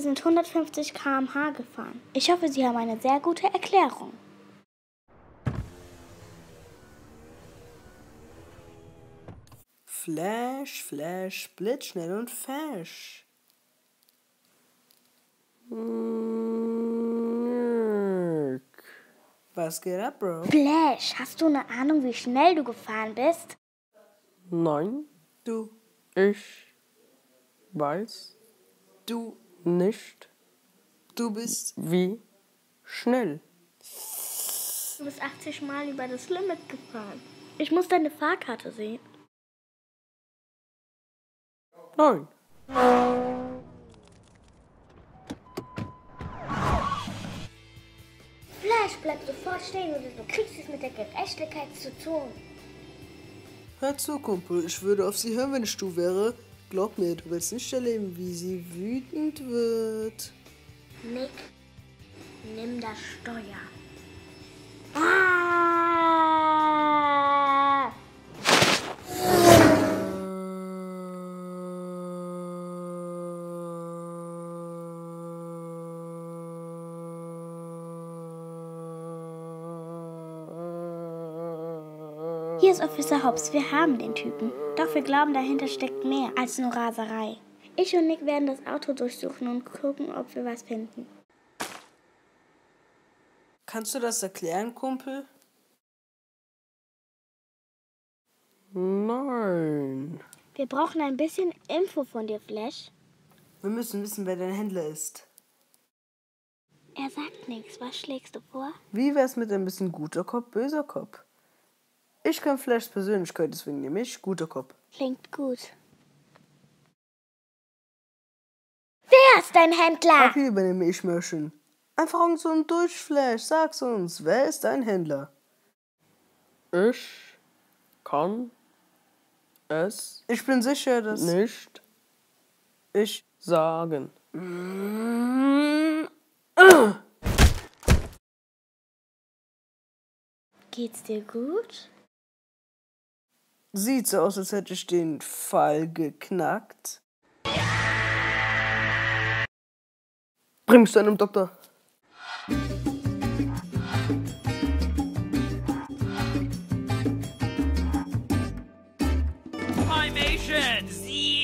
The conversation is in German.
sind 150 km/h gefahren. Ich hoffe, Sie haben eine sehr gute Erklärung. Flash, Flash, blitzschnell und fesch. Was geht ab, Bro? Flash, hast du eine Ahnung, wie schnell du gefahren bist? Nein, Du ich weiß nicht. Du Du bist wie schnell. Du bist 80 Mal über das Limit gefahren. Ich muss deine Fahrkarte sehen. Nein, Flash, bleib sofort stehen oder du kriegst es mit der Gerechtigkeit zu tun. Hör zu, Kumpel. Ich würde auf sie hören, wenn ich du wäre. Glaub mir, du willst nicht erleben, wie sie wütend wird. Nick, nimm das Steuer. Hier ist Officer Hobbs, wir haben den Typen. Doch wir glauben, dahinter steckt mehr als nur Raserei. Ich und Nick werden das Auto durchsuchen und gucken, ob wir was finden. Kannst du das erklären, Kumpel? nein. Wir brauchen ein bisschen Info von dir, Flash. Wir müssen wissen, wer dein Händler ist. Er sagt nichts. Was schlägst du vor? Wie wär's mit ein bisschen guter Kopf, böser Kopf? Ich kann Flashs Persönlichkeit, deswegen nehme ich guter Kopf. Klingt gut. Wer ist dein Händler? Okay, übernehme ich Mörchen. Einfach uns so ein Durchflash. Sag's uns, wer ist dein Händler? Ich kann es Ich bin sicher, dass nicht ich... sagen. Geht's dir gut? Sieht so aus, als hätte ich den Fall geknackt. Bring mich zu einem Doktor. Primation, Sie